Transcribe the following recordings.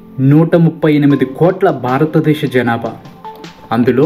138 కోట్ల భారతదేశ జనాభా. అందులో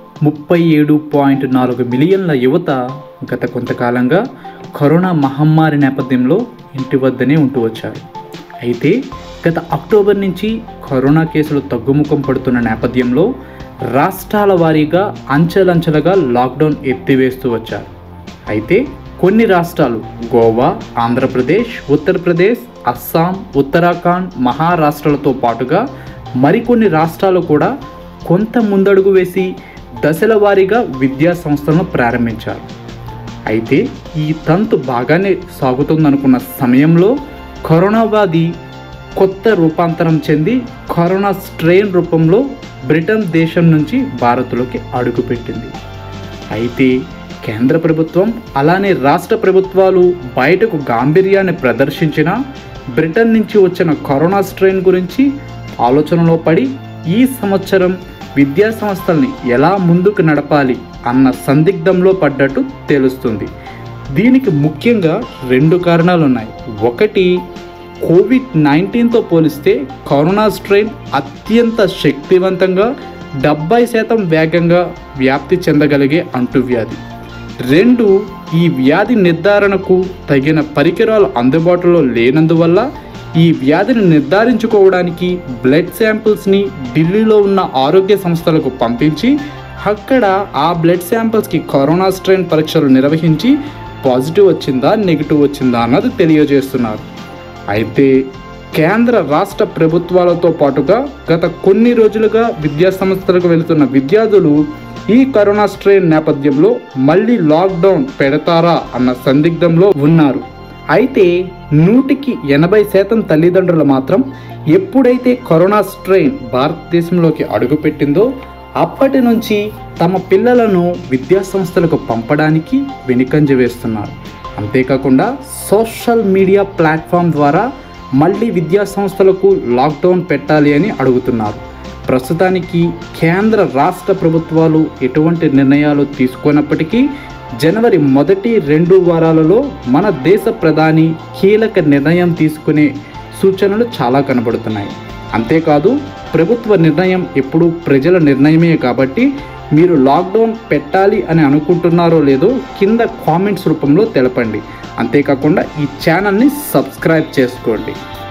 37.4 మిలియన్ల యువత గత కొంతకాలంగా కరోనా మహమ్మారి నేపథ్యంలో ఇంటి వద్దనే ఉంటూ వచ్చారు. అయితే గత అక్టోబర్ నుంచి కరోనా కేసులు తగ్గుముఖం పడుతున్న నేపథ్యంలో రాష్ట్రాల వారీగా అంచెలంచెలుగా లాక్డౌన్ ఎత్తివేస్తూ వచ్చారు. అయితే కొన్ని రాష్ట్రాలు గోవా, ఆంధ్రప్రదేశ్, ఉత్తరప్రదేశ్, అస్సాం, ఉత్తరాఖండ్, మహారాష్ట్రలతో పాటుగా మరికొన్ని రాష్ట్రాలు కూడా కొంత ముందడుగు వేసి దశల వారీగా విద్యా సంస్థలను ప్రారంభించారు. అయితే ఈ తంతు బాగానే సాగుతుందనుకున్న సమయంలో కరోనా వ్యాధి కొత్త రూపాంతరం చెంది కరోనా స్ట్రెయిన్ రూపంలో బ్రిటన్ దేశం నుంచి భారత్లోకి అడుగుపెట్టింది. అయితే కేంద్ర ప్రభుత్వం అలానే రాష్ట్ర ప్రభుత్వాలు బయటకు గాంభీర్యాన్ని ప్రదర్శించిన బ్రిటన్ నుంచి వచ్చిన కరోనా స్ట్రెయిన్ గురించి ఆలోచనలో పడి ఈ సంవత్సరం విద్యా సంస్థల్ని ఎలా ముందుకు నడపాలి అన్న సందిగ్ధంలో పడ్డట్టు తెలుస్తుంది. దీనికి ముఖ్యంగా 2 కారణాలు ఉన్నాయి. ఒకటి, కోవిడ్-19తో పోలిస్తే కరోనా స్ట్రెయిన్ అత్యంత శక్తివంతంగా 70% వేగంగా వ్యాప్తి చెందగలిగే అంటువ్యాధి. 2, ఈ వ్యాధి నిర్ధారణకు తగిన పరికరాలు అందుబాటులో లేనందువల్ల ఈ వ్యాధిని నిర్ధారించుకోవడానికి బ్లడ్ శాంపిల్స్ని ఢిల్లీలో ఉన్న ఆరోగ్య సంస్థలకు పంపించి అక్కడ ఆ బ్లడ్ శాంపిల్స్కి కరోనా స్ట్రెయిన్ పరీక్షలు నిర్వహించి పాజిటివ్ వచ్చిందా నెగిటివ్ వచ్చిందా అన్నది తెలియజేస్తున్నారు. అయితే కేంద్ర రాష్ట్ర ప్రభుత్వాలతో పాటుగా గత కొన్ని రోజులుగా విద్యా సంస్థలకు వెళుతున్న విద్యార్థులు ఈ కరోనా స్ట్రెయిన్ నేపథ్యంలో మళ్ళీ లాక్డౌన్ పెడతారా అన్న సందిగ్ధంలో ఉన్నారు. అయితే 100% తల్లిదండ్రులు మాత్రం ఎప్పుడైతే కరోనా స్ట్రెయిన్ భారతదేశంలోకి అడుగుపెట్టిందో అప్పటి నుంచి తమ పిల్లలను విద్యా సంస్థలకు పంపడానికి వెనుకంజ వేస్తున్నారు. అంతేకాకుండా సోషల్ మీడియా ప్లాట్ఫామ్ ద్వారా మళ్ళీ విద్యా సంస్థలకు లాక్డౌన్ పెట్టాలి అని అడుగుతున్నారు. ప్రస్తుతానికి కేంద్ర రాష్ట్ర ప్రభుత్వాలు ఎటువంటి నిర్ణయాలు తీసుకున్నప్పటికీ జనవరి మొదటి 2 వారాలలో మన దేశ ప్రధాని కీలక నిర్ణయం తీసుకునే సూచనలు చాలా కనబడుతున్నాయి. అంతేకాదు ప్రభుత్వ నిర్ణయం ఎప్పుడు ప్రజల నిర్ణయమే కాబట్టి మీరు లాక్డౌన్ పెట్టాలి అని అనుకుంటున్నారో లేదో కింద కామెంట్స్ రూపంలో తెలపండి. అంతేకాకుండా ఈ ఛానల్ని సబ్స్క్రైబ్ చేసుకోండి.